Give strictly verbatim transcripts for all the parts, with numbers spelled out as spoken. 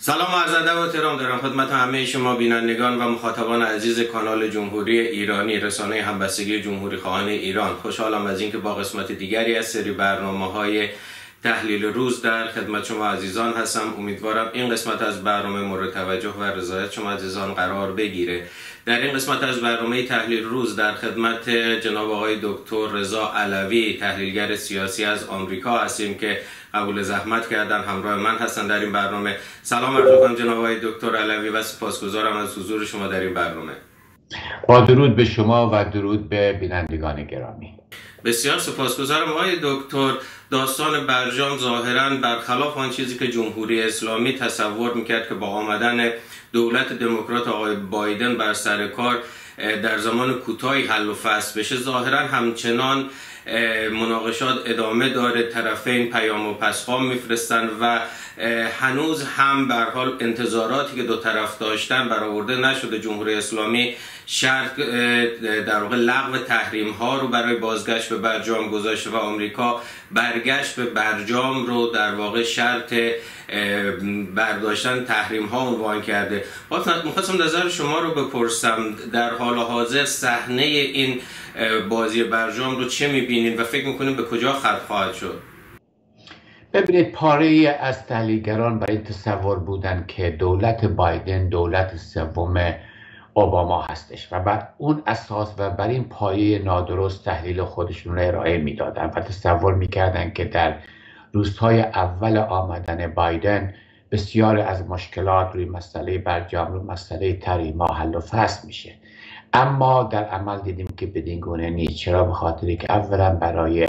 سلام و عرض ادب و احترام دارم خدمت همه شما بینندگان و مخاطبان عزیز کانال جمهوری ایرانی، رسانه همبستگی جمهوری خواهان ایران. خوشحالم از اینکه با قسمت دیگری از سری برنامه‌های تحلیل روز در خدمت شما عزیزان هستم. امیدوارم این قسمت از برنامه مورد توجه و رضایت شما عزیزان قرار بگیره. در این قسمت از برنامه تحلیل روز در خدمت جناب آقای دکتر رضا علوی، تحلیلگر سیاسی از آمریکا هستیم که قبول زحمت کردن همراه من هستن در این برنامه. سلام عرض می‌کنم جناب آقای دکتر علوی و سپاسگزارم از حضور شما در این برنامه. با درود به شما و درود به بینندگان گرامی. بسیار سپاسگزارم آقای دکتر. داستان برجام ظاهراً برخلاف آن چیزی که جمهوری اسلامی تصور میکرد که با آمدن دولت دموکرات آقای بایدن بر سر کار در زمان کوتاهی حل و فصل بشه، ظاهراً همچنان مناقشات ادامه داره، طرفین پیام و پسخام میفرستن و هنوز هم به هر حال انتظاراتی که دو طرف داشتن برآورده نشده. جمهوری اسلامی شرط در واقع لغو تحریم ها رو برای بازگشت به برجام گذاشته و آمریکا برگشت به برجام رو در واقع شرط برداشتن تحریم ها عنوان کرده. می‌خواستم نظر شما رو بپرسم، در حال حاضر صحنه این بازی برجام رو چه می‌بینید و فکر می‌کنید به کجا ختم خواهد شد؟ ببینید، پاره از تحلیلگران برای تصور بودن که دولت بایدن دولت سوم اوباما هستش و بر اون اساس و بر این پایه نادرست تحلیل خودشون رو ارائه میدادن و تصور میکردن که در روزهای اول آمدن بایدن بسیار از مشکلات روی مسئله برجام رو مسئله تحریم‌ها حل و فصل میشه. اما در عمل دیدیم که بدین گونه نیست. چرا؟ به خاطری که اولا برای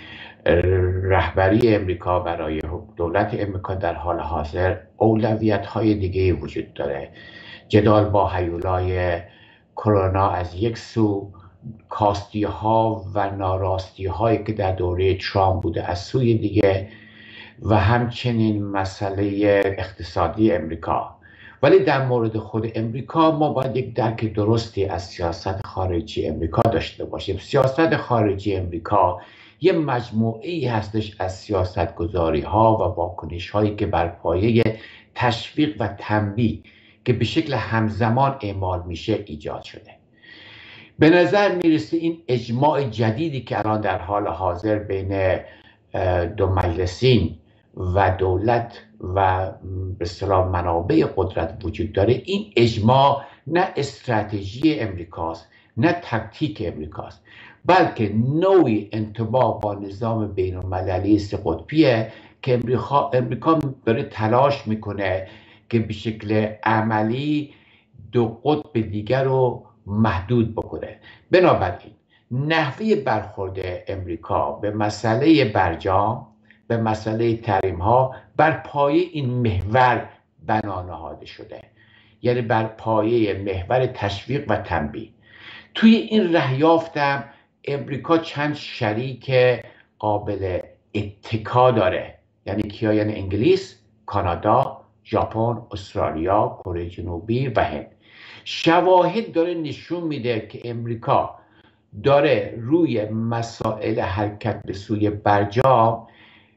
رهبری امریکا، برای دولت امریکا در حال حاضر اولویت های دیگه وجود داره. جدال با هیولای کرونا از یک سو، کاستی ها و ناراستی هایی که در دوره ترامپ بوده از سوی دیگه، و همچنین مسئله اقتصادی امریکا. ولی در مورد خود امریکا ما باید یک درک درستی از سیاست خارجی امریکا داشته باشیم. سیاست خارجی امریکا یه مجموعه‌ای هستش از سیاستگذاری ها و واکنش هایی که بر پایه تشویق و تنبیه که به شکل همزمان اعمال میشه ایجاد شده. به نظر میرسه این اجماع جدیدی که الان در حال حاضر بین دو مجلسین و دولت و به اصطلاح منابع قدرت وجود داره، این اجماع نه استراتژی امریکاست نه تکتیک امریکاست، بلکه نوعی انطباق با نظام بین المللی سه قطبیه که امریکا امریکا داره تلاش میکنه که به شکل عملی دو قطب دیگر رو محدود بکنه. بنابراین نحوه برخورد امریکا به مسئله برجام، به مسئله تحریم ها بر پایه این محور بنا نهاده شده، یعنی بر پایه محور تشویق و تنبیه. توی این رهیافتم امریکا چند شریک قابل اتکا داره، یعنی کیا؟ یعنی انگلیس، کانادا، ژاپن، استرالیا، کره جنوبی و هند. شواهد داره نشون میده که امریکا داره روی مسائل حرکت به سوی برجام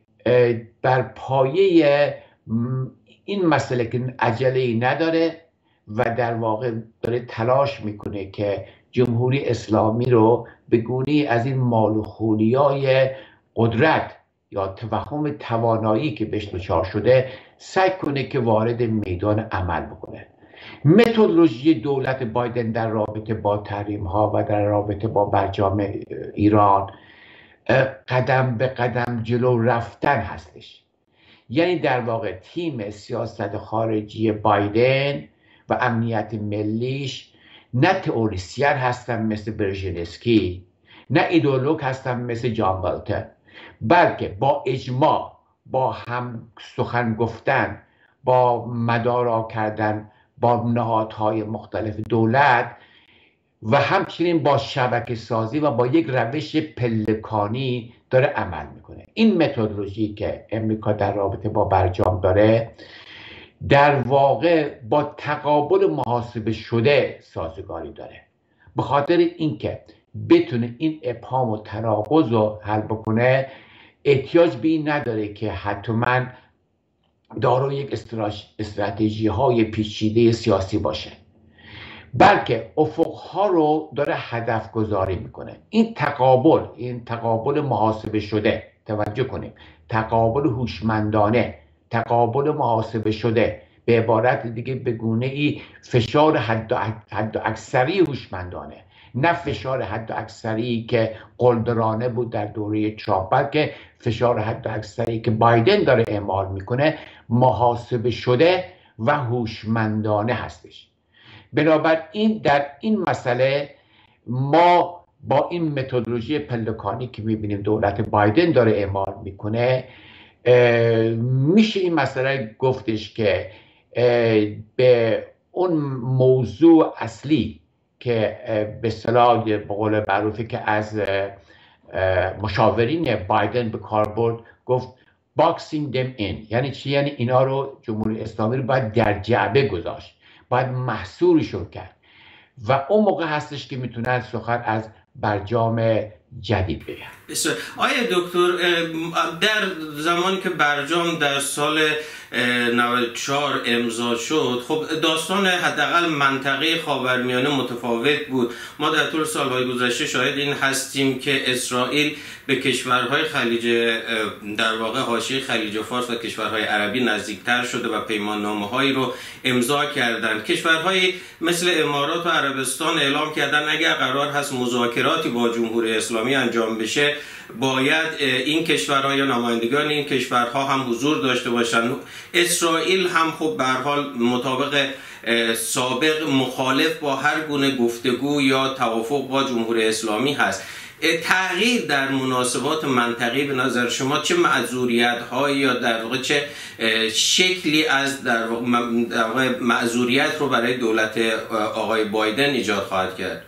بر پایه این مسئله که عجله‌ای نداره و در واقع داره تلاش میکنه که جمهوری اسلامی رو به گونه‌ای از این مال و خونیای قدرت یا توهم توانایی که بهش دچار شده سعی کنه که وارد میدان عمل بکنه. متدولوژی دولت بایدن در رابطه با تحریم ها و در رابطه با برجام ایران قدم به قدم جلو رفتن هستش. یعنی در واقع تیم سیاست خارجی بایدن و امنیت ملیش نه تئوریسین هستن مثل برژینسکی، نه ایدئولوگ هستن مثل جان بولتن، بلکه با اجماع، با هم سخن گفتن، با مدارا کردن با نهادهای مختلف دولت و همچنین با شبکه سازی و با یک روش پلکانی داره عمل میکنه. این متدولوژی که امریکا در رابطه با برجام داره در واقع با تقابل محاسبه شده سازگاری داره، به خاطر اینکه بتونه این ابهام و تناقض رو حل بکنه احتیاج به این نداره که حتما دارای یک استراتژی های پیچیده سیاسی باشه، بلکه افقها رو داره هدف گذاری میکنه. این تقابل این تقابل محاسبه شده، توجه کنیم، تقابل هوشمندانه، تقابل محاسبه شده، به عبارت دیگه به گونه ای فشار حد و حد و اکثری هوشمندانه، نه فشار حد و اکثری که قلدرانه بود در دوره ترامپ، بلکه فشار حد و اکثری که بایدن داره اعمال میکنه محاسبه شده و هوشمندانه هستش. بنابراین در این مسئله ما با این متدولوژی پلکانی که میبینیم دولت بایدن داره اعمال میکنه، میشه این مسئله گفتش که به اون موضوع اصلی که به اصطلاح به قول معروفی که از مشاورین بایدن به کار برد، گفت boxing them in. یعنی چی؟ یعنی اینا رو، جمهوری اسلامی رو باید در جعبه گذاشت، باید محصورشون کرد و اون موقع هستش که میتونن سخن از برجام جدید بگن. بسیار. آیا دکتر، در زمانی که برجام در سال نود و چهار امضا شد، خب داستان حداقل منطقه خاورمیانه متفاوت بود. ما در طول سالهای گذشته شاهد این هستیم که اسرائیل به کشورهای خلیج، در واقع حاشیه خلیج فارس و کشورهای عربی نزدیکتر شده و پیماننامه‌هایی رو امضا کردند. کشورهای مثل امارات و عربستان اعلام کردن اگر قرار هست مذاکراتی با جمهوری اسلامی انجام بشه، باید این کشورها یا نمایندگان این کشورها هم حضور داشته باشند. اسرائیل هم خب به هر حال مطابق سابق مخالف با هر گونه گفتگو یا توافق با جمهوری اسلامی هست. تغییر در مناسبات منطقی به نظر شما چه معذوریت هایی یا در واقع چه شکلی از در واقع معذوریت رو برای دولت آقای بایدن ایجاد خواهد کرد؟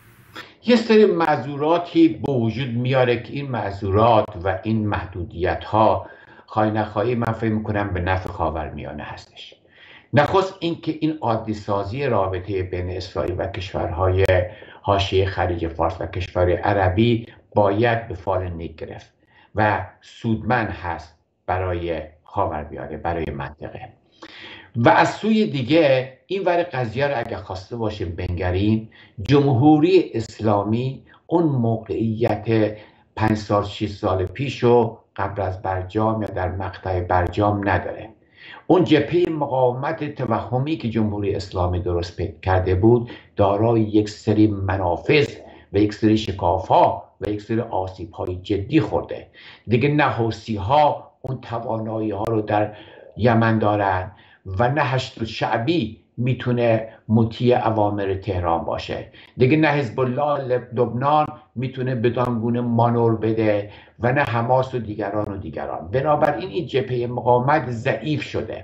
یه سری معذوراتی به وجود میاره که این معذورات و این محدودیت ها خواهی نخواهی من فکر میکنم به نفع خاورمیانه هستش. نخست اینکه این عادی سازی رابطه بین اسرائیل و کشورهای حاشیه خلیج فارس و کشور عربی باید به فال نیک گرفت و سودمند هست برای خاورمیانه، برای منطقه. و از سوی دیگه این ور قضیه رو اگه خواسته باشیم بنگریم، جمهوری اسلامی اون موقعیت پنج سال شش سال پیش رو قبل از برجام یا در مقطع برجام نداره. اون جبهه مقاومت توهمی که جمهوری اسلامی درست کرده بود دارای یک سری منافذ و یک سری شکاف‌ها و یک سری آسیب‌های جدی خورده. دیگه نه حوثی‌ها اون توانایی ها رو در یمن دارن و نه حشد شعبی میتونه مطیع اوامر تهران باشه. دیگه نه حزب الله لبنان میتونه بدان گونه مانور بده و نه حماس و دیگران و دیگران. بنابراین این جبهه مقاومت ضعیف شده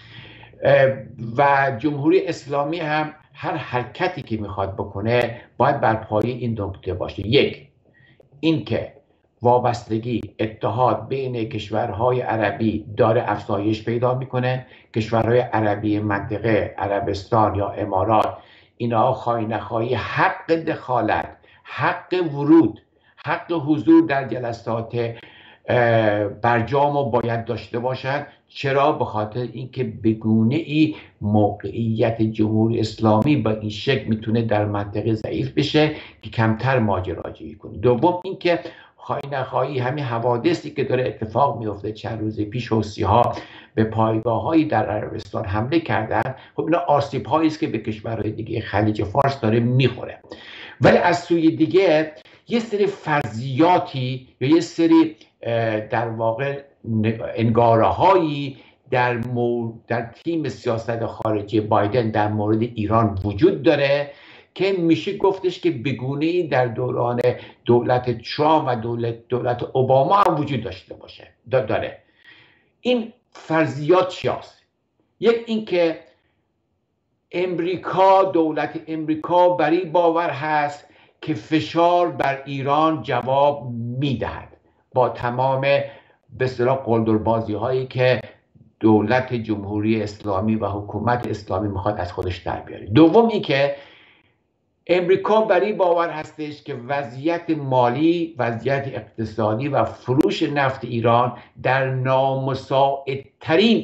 و جمهوری اسلامی هم هر حرکتی که میخواد بکنه باید بر پایه این نکته باشه. یک، اینکه وابستگی اتحاد بین کشورهای عربی داره افزایش پیدا میکنه. کشورهای عربی منطقه، عربستان یا امارات، اینا خواهی نخواهی حق دخالت، حق ورود، حق حضور در جلسات برجام رو باید داشته باشند. چرا؟ به خاطر اینکه به گونه ای موقعیت جمهوری اسلامی با این شکل میتونه در منطقه ضعیف بشه که کمتر ماجراجویی کنه. دوم اینکه خواهی نخواهی همین حوادثی که داره اتفاق میفته، چند روز پیش حوثی‌ها به پایگاه‌هایی در عربستان حمله کردن، خب اینا آسیب‌هایی است که به کشورهای دیگه خلیج فارس داره میخوره. ولی از سوی دیگه یه سری فرضیاتی یا یه سری در واقع انگاره‌هایی در مور... در تیم سیاست خارجی بایدن در مورد ایران وجود داره که میشه گفتش که بگونه‌ای در دوران دولت ترامپ و دولت دولت اوباما هم وجود داشته باشه داره. این فرضیات چی هست؟ یک، اینکه امریکا، دولت امریکا بر این باور هست که فشار بر ایران جواب میدهد با تمام به اصطلاح قلدربازی هایی که دولت جمهوری اسلامی و حکومت اسلامی میخواد از خودش در بیاره. دوم اینکه امریکا بر این باور هستش که وضعیت مالی، وضعیت اقتصادی و فروش نفت ایران در نامساعدترین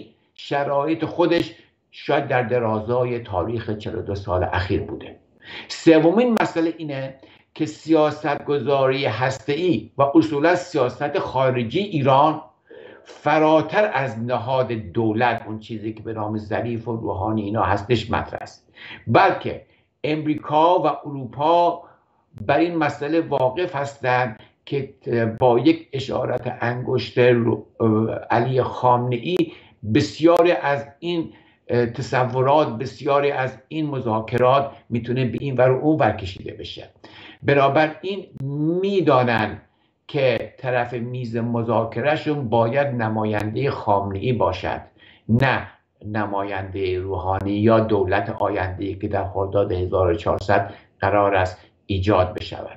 شرایط خودش شاید در درازای تاریخ چهل و دو سال اخیر بوده. سومین مسئله اینه که سیاستگذاری هسته‌ای و اصولا سیاست خارجی ایران فراتر از نهاد دولت، اون چیزی که به نام ظریف و روحانی اینا هستش، مطرح است، بلکه امریکا و اروپا بر این مسئله واقف هستند که با یک اشارت انگشت علی خامنه‌ای بسیاری از این تصورات، بسیاری از این مذاکرات میتونه به این ور و اون ور کشیده بشه. بنابراین میدانن که طرف میز مذاکرهشون باید نماینده خامنه‌ای باشد، نه نماینده روحانی یا دولت آینده‌ای که در خرداد هزار و چهارصد قرار است ایجاد بشود.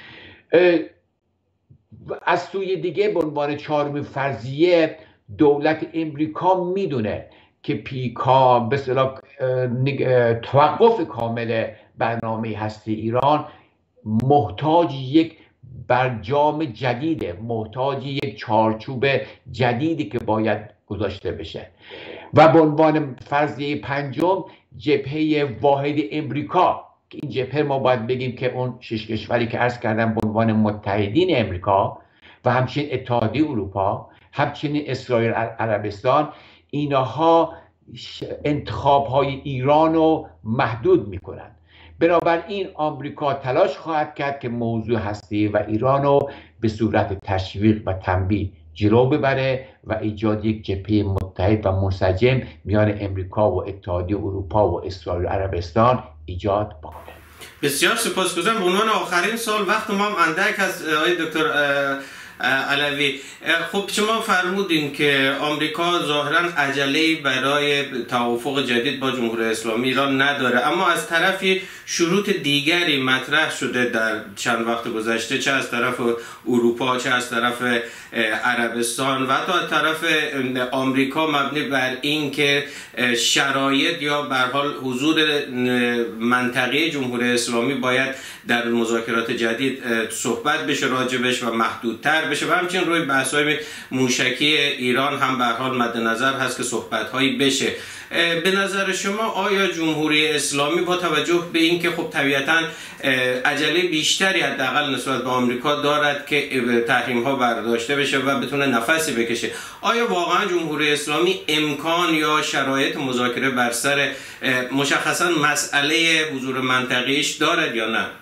از سوی دیگه به عنوان چهارمین فرضیه، دولت امریکا میدونه که پیکا به اصطلاح توقف کامل برنامه هسته ایران محتاج یک برجام جدیده، محتاج یک چارچوب جدیدی که باید گذاشته بشه. و به عنوان فرضیه پنجم، جبهه واحد امریکا، که این جبهه ما باید بگیم که اون شش کشوری که عرض کردم به عنوان متحدین امریکا و همچنین اتحادیه اروپا، همچنین اسرائیل عربستان، اینها انتخاب های ایران رو محدود میکنن. بنابراین آمریکا تلاش خواهد کرد که موضوع هستی و ایران رو به صورت تشویق و تنبیه جلو ببره و ایجاد یک جبهه متحد و منسجم میان امریکا و اتحادیه اروپا و اسرائیل عربستان ایجاد بکنه. بسیار سپاسگزارم. به عنوان آخرین سال وقت ما هم اندک هست آقای دکتر علوی. خب شما فرمودین که آمریکا ظاهرا عجله‌ای برای توافق جدید با جمهوری اسلامی ایران نداره، اما از طرفی شروط دیگری مطرح شده در چند وقت گذشته، چه از طرف اروپا، چه از طرف عربستان و حتی از طرف آمریکا، مبنی بر این که شرایط یا به هر حال حضور منطقه جمهوری اسلامی باید در مذاکرات جدید صحبت بشه راجبش و محدودتر بشه و همچنین روی بحث‌های موشکی ایران هم به هر حال مد نظر هست که صحبت‌هایی بشه. به نظر شما آیا جمهوری اسلامی با توجه به اینکه خب طبیعتاً عجله بیشتری حداقل نسبت به آمریکا دارد که تحریم‌ها برداشته بشه و بتونه نفسی بکشه، آیا واقعا جمهوری اسلامی امکان یا شرایط مذاکره بر سر مشخصاً مسئله حضور منطقه‌ایش دارد یا نه؟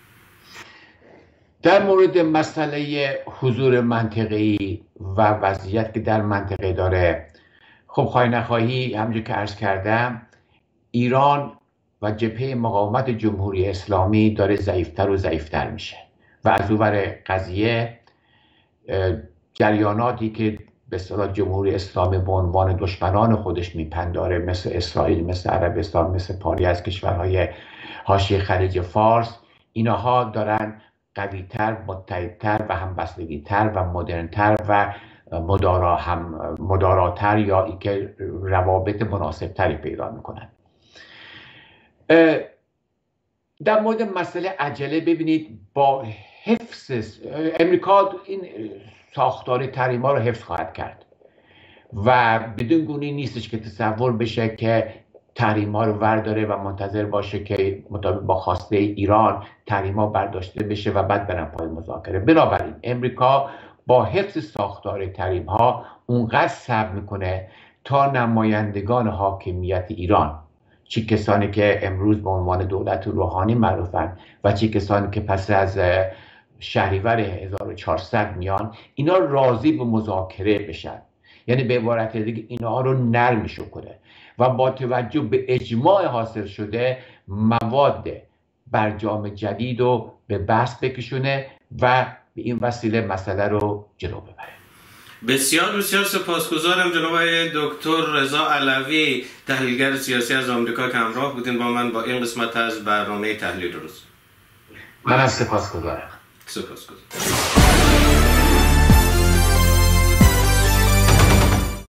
در مورد مسئله حضور منطقه‌ای و وضعیت که در منطقه داره، خب خواهی نخواهی همونجور که عرض کردم ایران و جبهه مقاومت جمهوری اسلامی داره ضعیفتر و ضعیفتر میشه و از اونور قضیه جریاناتی که به اصطلاح جمهوری اسلامی به عنوان دشمنان خودش میپنداره، مثل اسرائیل، مثل عربستان، مثل پاری از کشورهای حاشیه خلیج فارس، اینها دارن قویتر، متحدتر و همبستگیتر و مدرنتر و مدارا هم مداراتر یا ای که روابط مناسبتری پیدا میکنن. در مورد مسئله عجله، ببینید با حفظ امریکا این ساختار تحریم‌ها رو حفظ خواهد کرد و بدون گونه نیستش که تصور بشه که تحریم‌ها رو ورداره و منتظر باشه که مطابق با خواسته ایران تحریم‌ها برداشته بشه و بعد برن پای مذاکره. بنابراین امریکا با حفظ ساختار تحریم‌ها اونقدر صبر میکنه تا نمایندگان حاکمیت ایران، چه کسانی که امروز به عنوان دولت روحانی معروفن و چه کسانی که پس از شهریور هزار و چهارصد میان، اینا راضی به مذاکره بشن. یعنی به عبارت دیگه اینا رو نرمشو کنه و با توجه به اجماع حاصل شده مواد برجام جدید رو به بحث بکشونه و به این وسیله مسئله رو جلو ببره. بسیار بسیار سپاسگزارم جناب دکتر رضا علوی، تحلیلگر سیاسی از آمریکا که همراه بودین با من با این قسمت از برنامه تحلیل روز. من از سپاسگزارم. سپاسگزارم.